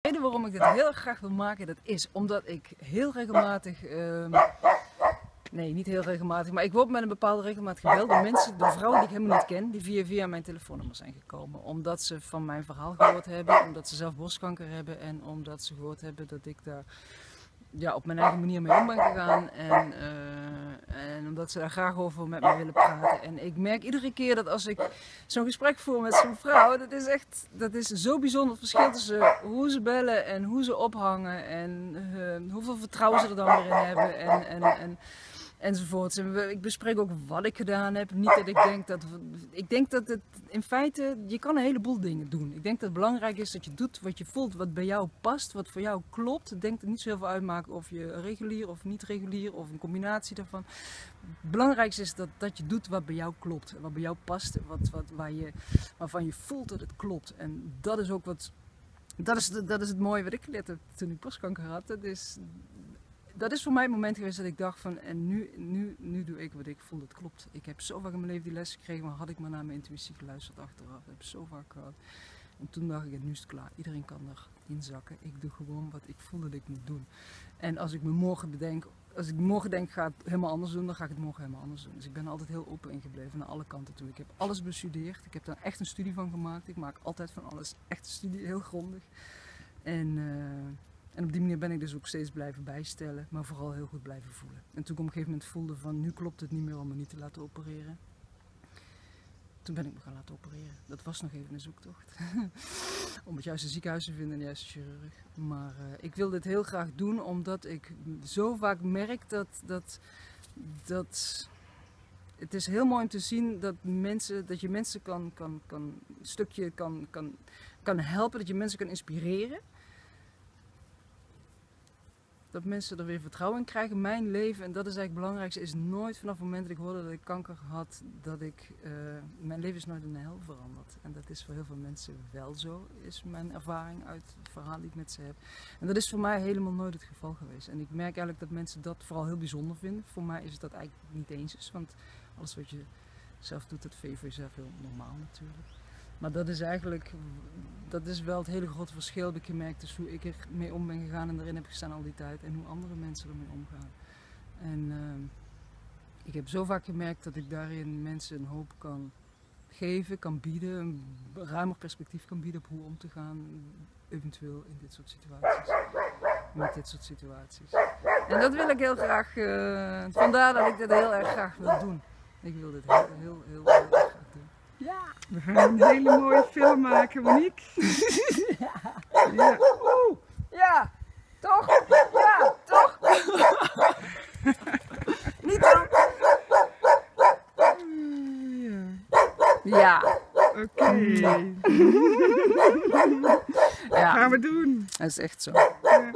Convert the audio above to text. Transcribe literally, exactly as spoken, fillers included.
reden waarom ik dit heel erg graag wil maken, dat is omdat ik heel regelmatig, uh, nee niet heel regelmatig, maar ik word met een bepaalde regelmaat gebeld door mensen, door vrouwen die ik helemaal niet ken, die via via mijn telefoonnummer zijn gekomen. Omdat ze van mijn verhaal gehoord hebben, omdat ze zelf borstkanker hebben en omdat ze gehoord hebben dat ik daar ja, op mijn eigen manier mee om ben gegaan. En, uh, en omdat ze daar graag over met me willen praten. En ik merk iedere keer dat als ik zo'n gesprek voer met zo'n vrouw, dat is echt, dat is zo bijzonder het verschil tussen hoe ze bellen en hoe ze ophangen. En uh, hoeveel vertrouwen ze er dan weer in hebben. En, en, en, enzovoorts. En ik bespreek ook wat ik gedaan heb. Niet dat ik denk dat... Ik denk dat het in feite... Je kan een heleboel dingen doen. Ik denk dat het belangrijk is dat je doet wat je voelt, wat bij jou past, wat voor jou klopt. Ik denk dat het niet zo heel veel uitmaakt of je regulier of niet regulier of een combinatie daarvan. Het belangrijkste is dat, dat je doet wat bij jou klopt. Wat bij jou past. Wat, wat, waar je, waarvan je voelt dat het klopt. En dat is ook wat... Dat is, dat is het mooie wat ik geleerd heb toen ik borstkanker had. Dat is... Dat is voor mij het moment geweest dat ik dacht van, en nu, nu, nu doe ik wat ik voel, dat klopt. Ik heb zo vaak in mijn leven die les gekregen, maar had ik maar naar mijn intuïtie geluisterd achteraf. Dat heb ik zo vaak gehad. En toen dacht ik, nu is het klaar. Iedereen kan erin zakken. Ik doe gewoon wat ik voel dat ik moet doen. En als ik me morgen bedenk, als ik morgen denk, ga het helemaal anders doen, dan ga ik het morgen helemaal anders doen. Dus ik ben altijd heel open ingebleven naar alle kanten toe. Ik heb alles bestudeerd. Ik heb daar echt een studie van gemaakt. Ik maak altijd van alles echt een studie, heel grondig. En... Uh, En op die manier ben ik dus ook steeds blijven bijstellen, maar vooral heel goed blijven voelen. En toen ik op een gegeven moment voelde van, nu klopt het niet meer om me niet te laten opereren. Toen ben ik me gaan laten opereren. Dat was nog even een zoektocht. Om het juiste ziekenhuis te vinden en de juiste chirurg. Maar uh, ik wil dit heel graag doen, omdat ik zo vaak merk dat, dat, dat... Het is heel mooi om te zien dat, mensen, dat je mensen kan, kan, kan, een stukje kan, kan, kan helpen, dat je mensen kan inspireren. Dat mensen er weer vertrouwen in krijgen. Mijn leven, en dat is eigenlijk het belangrijkste, is nooit vanaf het moment dat ik hoorde dat ik kanker had, dat ik, uh, mijn leven is nooit in de hel veranderd. En dat is voor heel veel mensen wel zo, is mijn ervaring uit het verhaal die ik met ze heb. En dat is voor mij helemaal nooit het geval geweest. En ik merk eigenlijk dat mensen dat vooral heel bijzonder vinden. Voor mij is het dat eigenlijk niet eens is, want alles wat je zelf doet, dat vind je voor jezelf heel normaal natuurlijk. Maar dat is eigenlijk, dat is wel het hele grote verschil, heb ik gemerkt, dus hoe ik ermee om ben gegaan en erin heb gestaan al die tijd en hoe andere mensen ermee omgaan. En uh, ik heb zo vaak gemerkt dat ik daarin mensen een hoop kan geven, kan bieden, een ruimer perspectief kan bieden op hoe om te gaan, eventueel in dit soort situaties, met dit soort situaties. En dat wil ik heel graag, uh, vandaar dat ik dit heel erg graag wil doen. Ik wil dit heel, heel, heel, heel erg graag doen. Ja, we gaan een hele mooie film maken, Monique. Ja. Ja. Oeh, ja, toch? Ja, toch? Niet doen. Ja. Ja. Oké. Okay. Ja. Gaan we doen. Dat is echt zo. Ja.